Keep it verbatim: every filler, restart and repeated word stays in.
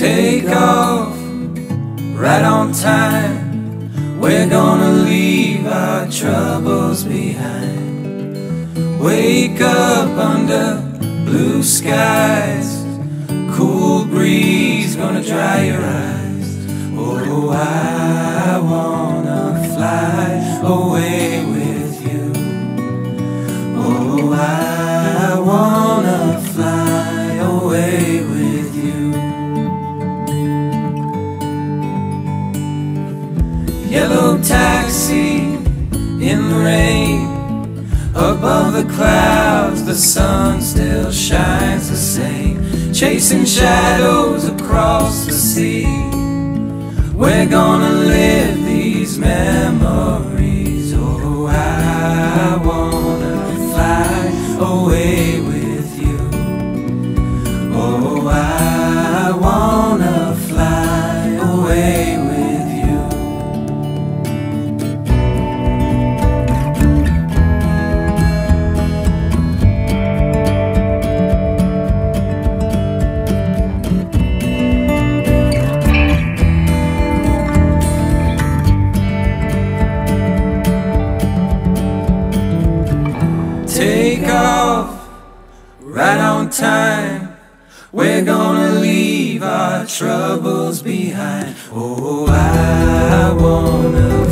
Take off right on time. We're gonna leave our troubles behind. Wake up under blue skies, cool breeze gonna dry your eyes. Oh, I wanna fly away with you. Oh, I wanna fly away with you. Yellow taxi in the rain, above the clouds the sun still shines the same. Chasing shadows across the sea, we're gonna live these memories. Oh, I wanna fly away with you. Oh, I wanna fly away with you. Take off right on time. We're gonna leave our troubles behind. Oh, I wanna